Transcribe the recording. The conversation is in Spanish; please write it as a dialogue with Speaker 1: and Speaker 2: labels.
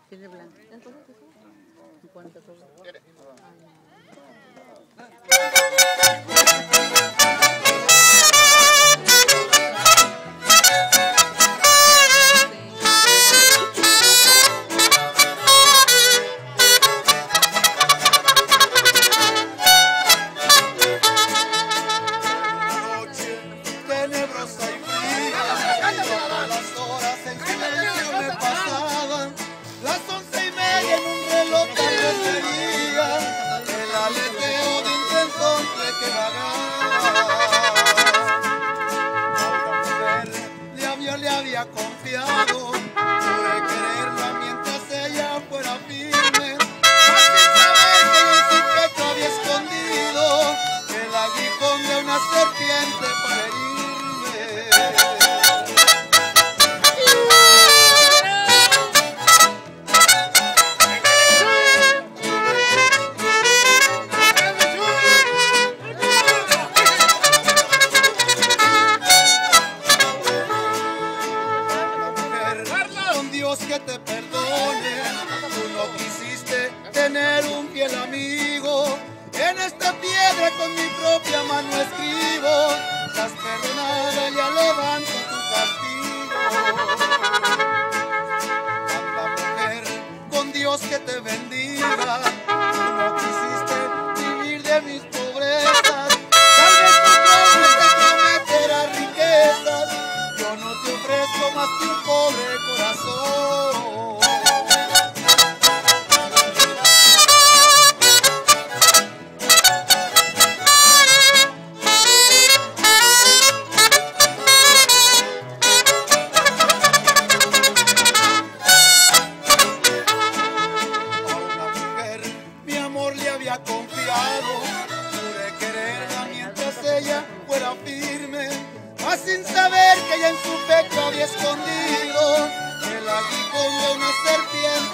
Speaker 1: Tiene blanco. ¿Cuánto cobra?
Speaker 2: Tenebrosa y fría, todas las horas en silencio me pasaban, las 11:30 en un reloj tal vez sería el aleteo de un tren que vagaba. A una mujer le había confiado, pude quererla mientras ella fuera firme, mas sin saber que en su pecho había escondido el aguijón de una serpiente para herirme. Dios que te perdone, tú no quisiste tener un fiel amigo. En esta piedra con mi propia mano escribo, estás perdonada, ya levanto tu castigo. Santa mujer, con Dios que te bendiga, tú no quisiste vivir de mis pobrezas. Tal vez tu nombre te prometerá riquezas, yo no te ofrezco más que un pobre corazón. Le había confiado, pude quererla mientras ella fuera firme, mas sin saber que ella en su pecho había escondido el aguijón de una serpiente.